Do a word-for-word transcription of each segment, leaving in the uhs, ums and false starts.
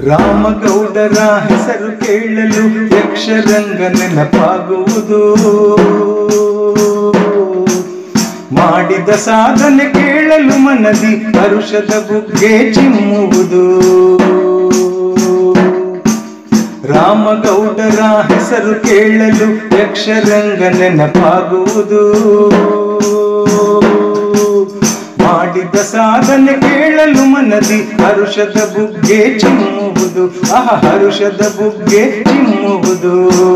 ರಾಮಗೌಡರ ಹೆಸರು ಕೇಳಲು ಯಕ್ಷರಂಗ ನೆನಪಾಗುವುದು. ಮಾಡಿದ ಸಾಧನೆ ಕೇಳಲು ಮನದಿ ಹರುಷದ ಬುಗ್ಗೆ ಚಿಮ್ಮುವುದು. ರಾಮಗೌಡರ ಹೆಸರು ಕೇಳಲು ಯಕ್ಷರಂಗ ನೆನಪಾಗುವುದು. ಮಾಡಿದ ಸಾಧನೆ ಕೇಳಲು ಮನದಿ ಹರುಷದ ಬುಗ್ಗೆ ಚಿಮ್ಮುವುದು. ಆಹ ಹರುಷದ ಬುಗ್ಗೆ ಚಿಮ್ಮುವುದು.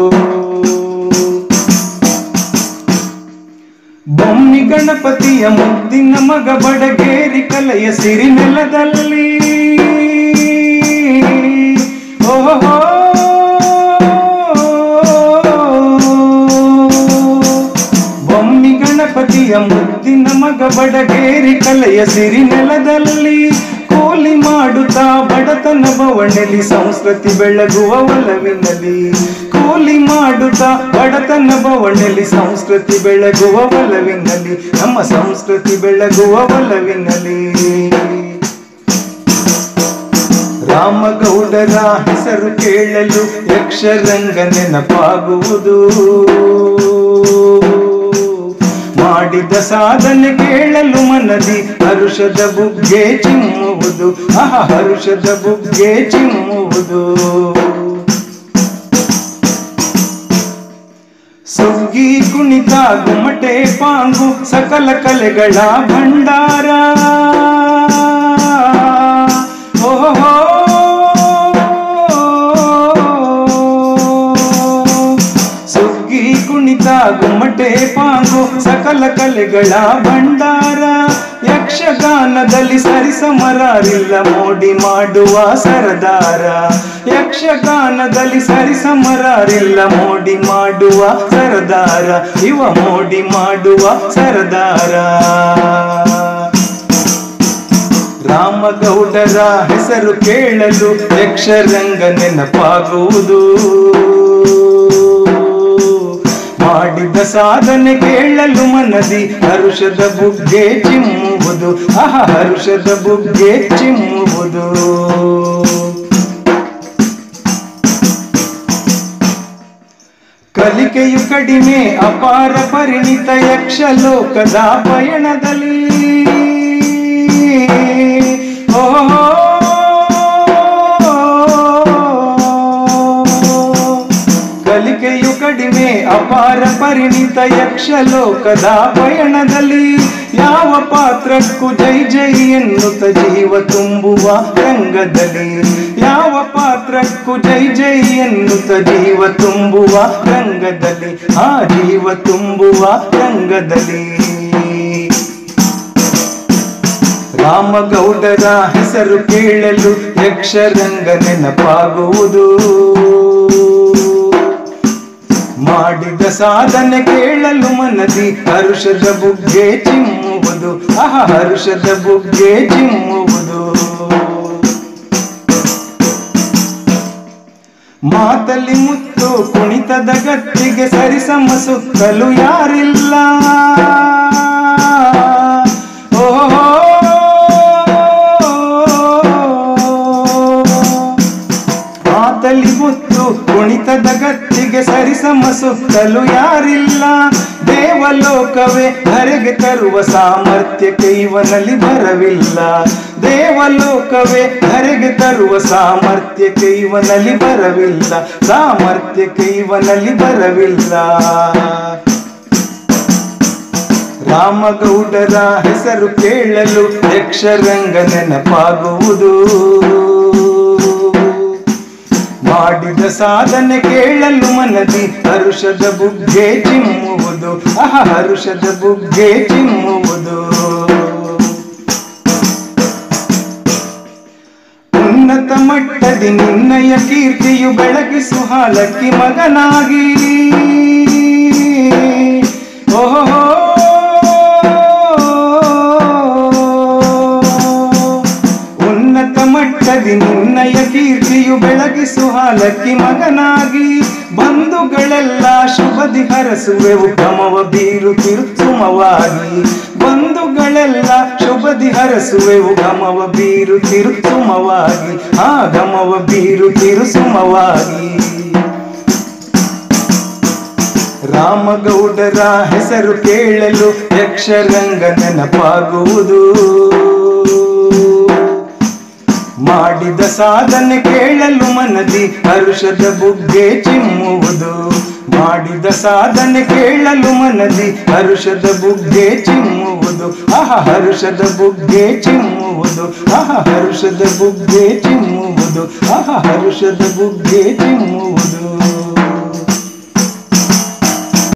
ಬೊಮ್ಮಿ ಗಣಪತಿಯ ಮುದ್ದಿನ ಮಗ ಬಡಗೇರಿ ಕಲೆಯ ಸಿರಿ ನೆಲದಲ್ಲಿ ಓಹೋ ಬೊಮ್ಮಿ ಗಣಪತಿಯ ಮುದ್ದಿನ ಮಗ ಬಡಗೇರಿ ಕಲೆಯ ಸಿರಿ ನೆಲದಲ್ಲಿ ಕೂಲಿ ಮಾಡುತ್ತಾ ಬಡತನ ಬವಣೆಲಿ ಸಂಸ್ಕೃತಿ ಬೆಳಗುವ ಒಲವಿನಲ್ಲಿ. ಕೂಲಿ ಮಾಡುತ್ತಾ ಬಡತನ ಬವಣೆಲಿ ಸಂಸ್ಕೃತಿ ಬೆಳಗುವ ಒಲವಿನಲ್ಲಿ. ನಮ್ಮ ಸಂಸ್ಕೃತಿ ಬೆಳಗುವ ಒಲವಿನಲ್ಲಿ. ರಾಮಗೌಡರ ಹೆಸರು ಕೇಳಲು ಯಕ್ಷರಂಗ ನೆನಪಾಗುವುದು. ಮಾಡಿದ ಸಾಧನೆ ಕೇಳಲು ಮನದಿ ಹರುಷದ ಬುಗ್ಗೆ ಚಿಮ್ಮುವುದು. ಆಹ ಹರುಷದ ಬುಗ್ಗೆ ಚಿಮ್ಮುವುದು. ಸುಗ್ಗಿ ಕುಣಿತ ಗುಮಟೆ ಪಾಂಗು ಸಕಲ ಕಲೆಗಳ ಭಂಡಾರ. ಓಹೋ ಸುಗ್ಗಿ ಕುಣಿತ ಗುಮ್ಮಟೆ ಪಾಂಗು ಸಕಲ ಕಲೆಗಳ ಭಂಡಾರ. ಯಕ್ಷಗಾನದಲ್ಲಿ ಸರಿಸಮರಾರಿಲ್ಲ ಮೋಡಿ ಮಾಡುವ ಸರದಾರ. ಯಕ್ಷಗಾನದಲ್ಲಿ ಸರಿಸಮರಾರಿಲ್ಲ ಮೋಡಿ ಮಾಡುವ ಸರದಾರ. ಇವ ಮೋಡಿ ಮಾಡುವ ಸರದಾರ. ರಾಮಗೌಡರ ಹೆಸರು ಕೇಳಲು ಯಕ್ಷರಂಗ ನೆನಪಾಗುವುದು. ಮಾಡಿದ ಸಾಧನೆ ಕೇಳಲು ಮನದಿ ಹರುಷದ ಬುಗ್ಗೆ ಚಿಮ್ಮುವುದು. ಆಹ ಹರುಷದ ಬುಗ್ಗೆ ಚಿಮ್ಮುವುದು. ಕಲಿಕೆಯು ಕಡಿಮೆ ಅಪಾರ ಪರಿಣಿತ ಯಕ್ಷಲೋಕದ ಪಯಣದಲ್ಲಿ ಓಹೋ ಕಲಿಕೆಯು ಕಡಿಮೆ ಅಪಾರ ಪರಿಣಿತ ಯಕ್ಷಲೋಕದ ಪಯಣದಲ್ಲಿ ಯಾವ ಪಾತ್ರಕ್ಕೂ ಜೈ ಜೈ ಎನ್ನುತ್ತ ಜೀವ ತುಂಬುವ ರಂಗದಲ್ಲಿ. ಯಾವ ಪಾತ್ರಕ್ಕೂ ಜೈ ಜೈ ಎನ್ನುತ್ತ ಜೀವ ತುಂಬುವ ರಂಗದಲ್ಲಿ. ಆ ಜೀವ ತುಂಬುವ ರಂಗದಲ್ಲಿ. ರಾಮಗೌಡರ ಹೆಸರು ಕೇಳಲು ಯಕ್ಷರಂಗ ನೆನಪಾಗುವುದು. ಮಾಡಿದ ಸಾಧನೆ ಕೇಳಲು ಮನದಿ ಹರುಷದ ಬುಗ್ಗೆ ಚಿಮ್ಮುವುದು. ಆಹ ಹರುಷದ ಬುಗ್ಗೆ ಚಿಮ್ಮುವುದು. ಮಾತಲ್ಲಿ ಮುತ್ತು ಕುಣಿತದ ಗತ್ತಿಗೆ ಸರಿಸಮ ಸುತ್ತಲು ಯಾರಿಲ್ಲ. ಓಹೋ ಮಾತಲ್ಲಿ ಮುತ್ತು ಕುಣಿತದ ಗತ್ತಿಗೆ ಸರಿಸಮ ಸುತ್ತಲು ಯಾರಿಲ್ಲ. ದೇವಲೋಕವೇ ಧರೆಗೆ ತರುವ ಸಾಮರ್ಥ್ಯಕ್ಕೆ ಇವನಲ್ಲಿ ಬರವಿಲ್ಲ. ದೇವಲೋಕವೇ ಧರೆಗೆ ತರುವ ಸಾಮರ್ಥ್ಯಕ್ಕೆ ಇವನಲ್ಲಿ ಬರವಿಲ್ಲ. ಸಾಮರ್ಥ್ಯಕ್ಕೆ ಇವನಲ್ಲಿ ಬರವಿಲ್ಲ. ರಾಮಗೌಡರ ಹೆಸರು ಕೇಳಲು ಯಕ್ಷರಂಗ ನೆನಪಾಗುವುದು. ಮಾಡಿದ ಸಾಧನೆ ಕೇಳಲು ಮನದಿ ಹರುಷದ ಬುಗ್ಗೆ ಚಿಮ್ಮುವುದು. ಆಹ ಹರುಷದ ಬುಗ್ಗೆ ಚಿಮ್ಮುವುದು. ಉನ್ನತ ಮಟ್ಟದಿ ನಿನ್ನಯ ಕೀರ್ತಿಯು ಬೆಳಗಿಸು ಹಾಲಕ್ಕಿ ಮಗನಾಗಿ. ಓಹೋ ಉನ್ನತ ಮಟ್ಟದಿ ನಿನ್ನಯ ಕೀರ್ತಿಯು ಬೆಳಗಿಸು ಹಾಲಕ್ಕಿ ಮಗನಾಗಿ. ಬಂಧುಗಳೆಲ್ಲ ಶುಭದಿ ಹರಸುವೆವು ಕ್ರಮವ ಬೀರುತ್ತಿರು ಸುಮವಾಗಿ. ಬಂಧುಗಳ ದಿನಗಳೆಲ್ಲ ಶುಭದಿ ಹರಸುವೆವು ಘಮವ ಬೀರುತ್ತಿರು ಸುಮವಾಗಿ ಆ ಘಮವ ಬೀರುತ್ತಿರು ಸುಮವಾಗಿ. ರಾಮಗೌಡರ ಹೆಸರು ಕೇಳಲು ಯಕ್ಷರಂಗ ನೆನಪಾಗುವುದು, ಮಾಡಿದ ಸಾಧನೆ ಕೇಳಲು ಮನದಿ ಹರುಷದ ಬುಗ್ಗೆ ಚಿಮ್ಮುವುದು, ಮಾಡಿದ ಸಾಧನೆ ಕೇಳಲು ಮನದಿ ಹರುಷದ ಬುಗ್ಗೆ ಚಿಮ್ಮುವುದು, ಆಹ ಹರುಷದ ಬುಗ್ಗೆ ಚಿಮ್ಮುವುದು, ಆಹ ಹರುಷದ ಬುಗ್ಗೆ ಚಿಮ್ಮುವುದು, ಆಹ ಹರುಷದ ಬುಗ್ಗೆ ಚಿಮ್ಮುವುದು.